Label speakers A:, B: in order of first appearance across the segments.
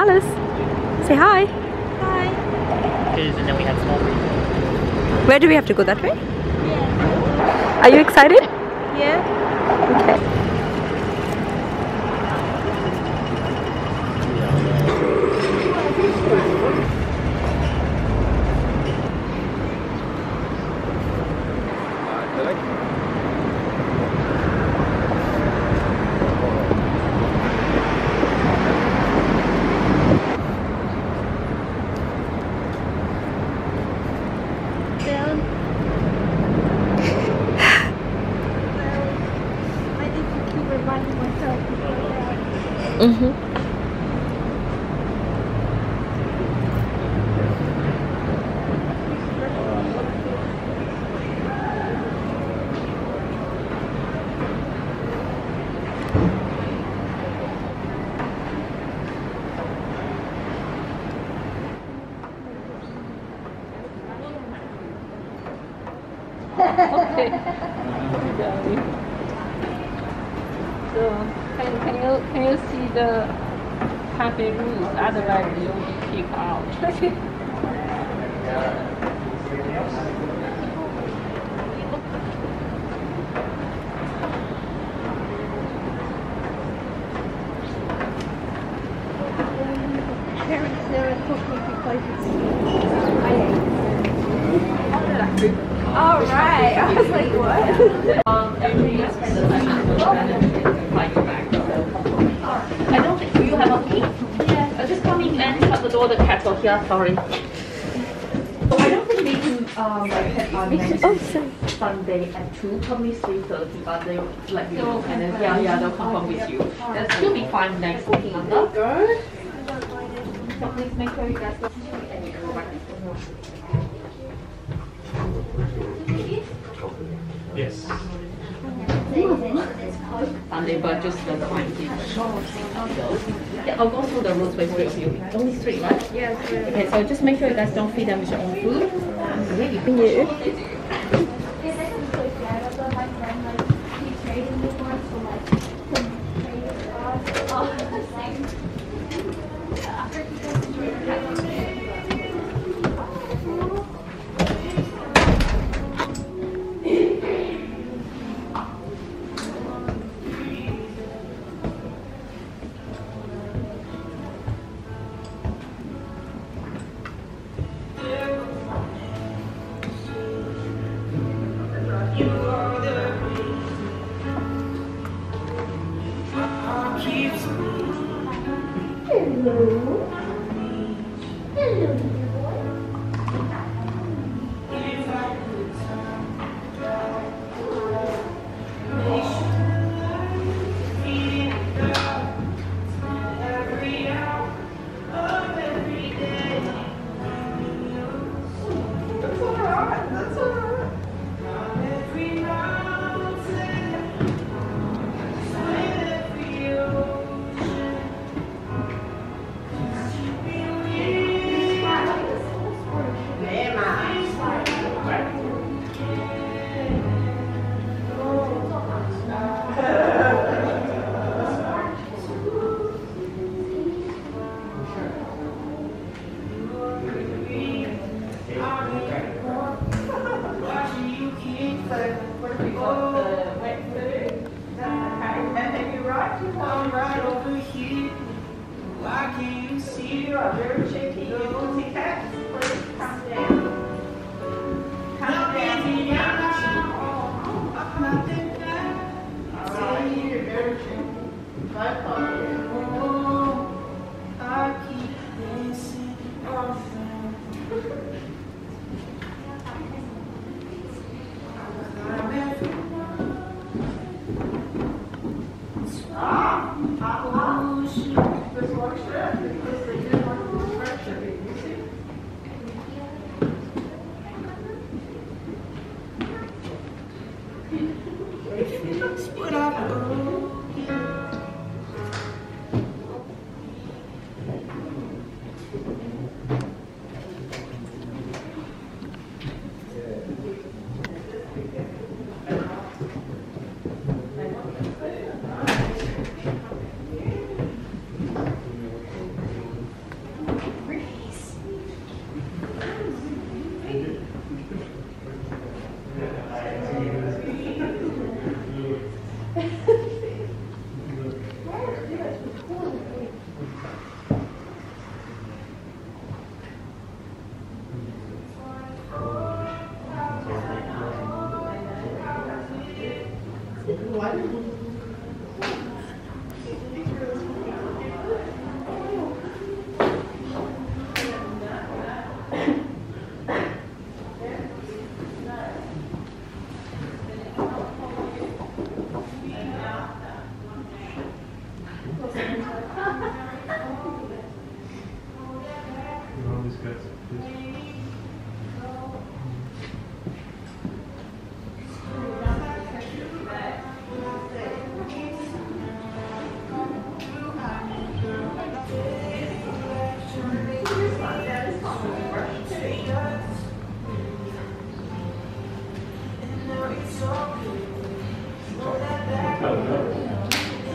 A: Alice, say hi.
B: Hi.
C: And then we have small baby.
A: Where do we have to go? That way?
B: Yeah.
A: Are you excited?
B: Yeah.
A: Okay. Mm-hmm.
D: Okay. So can you see the cafe rules? Otherwise you'll be kicked out.
B: Parents there are cooking places. Oh right. I was like, what?
D: I don't think you have a key. Yeah. Just come in and shut the door. The cat's are here. Sorry. So I don't think they can pet on next Sunday at 2, probably 3:30. But they let you know, and then they'll confirm with you. That should be fine next week. So please make sure you guys go.
C: Yes.
D: Sunday, but just the time. Yeah, I'll go through the rules with three of you. Only 3, right?
B: Yes.
D: Okay, so just make sure you guys don't feed them with your own food.
A: Thank you.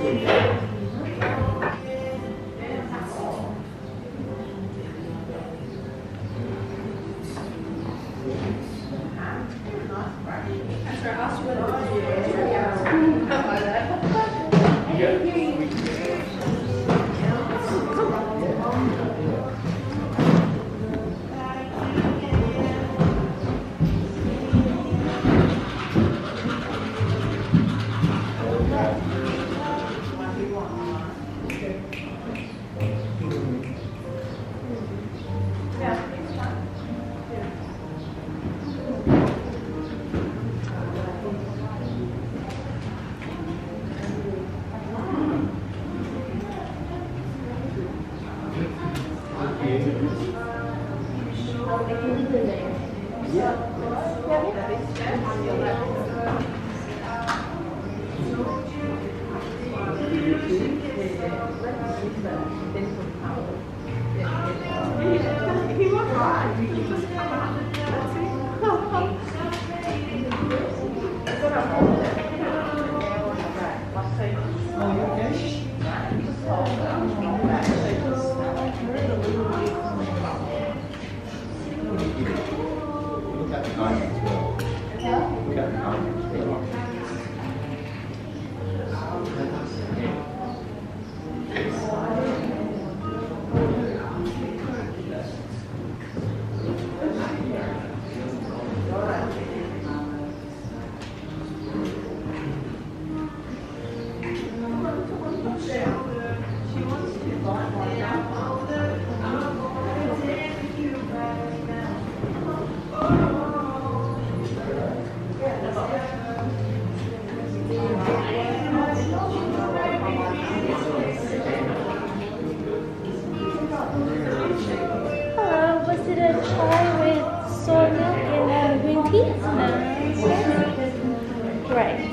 A: Was it a chai with soy milk and green tea? No. Right.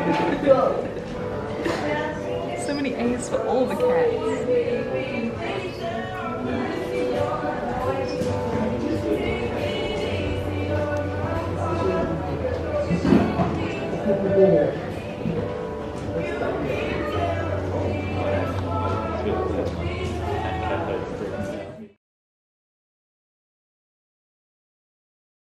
B: So many A's for all the cats.